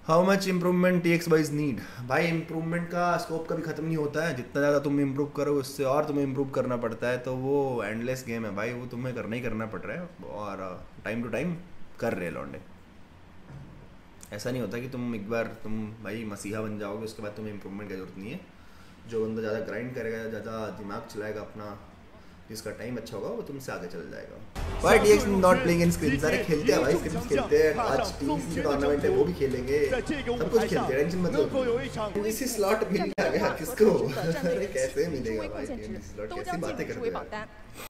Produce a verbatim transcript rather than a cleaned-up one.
How much improvement T X boys need. भाई improvement का scope कभी ख़त्म नहीं होता है, जितना ज़्यादा तुम इम्प्रूव करो उससे और तुम्हें इम्प्रूव करना पड़ता है, तो वो एंडलेस गेम है भाई, वो तुम्हें करना ही करना पड़ रहा है और टाइम टू टाइम कर रहे लौंडे। ऐसा नहीं होता कि तुम एक बार तुम भाई मसीहा बन जाओगे उसके बाद तुम्हें इम्प्रूवमेंट की जरूरत नहीं है। जो बंदा ज़्यादा ग्राइंड करेगा, ज़्यादा दिमाग चलाएगा अपना, जिसका टाइम अच्छा होगा वो तुमसे आगे चल जाएगा। भाई T X not playing in scrims, अरे खेलते हैं भाई, स्क्रीम्स खेलते हैं, आज टीम टूर्नामेंट है वो भी खेलेंगे, सब कुछ खेलते हैं, टेंशन मत लो। इसी स्लॉट मिल गया किसको? अरे कैसे मिलेगा भाई, स्लॉट कैसी बातें करते हैं।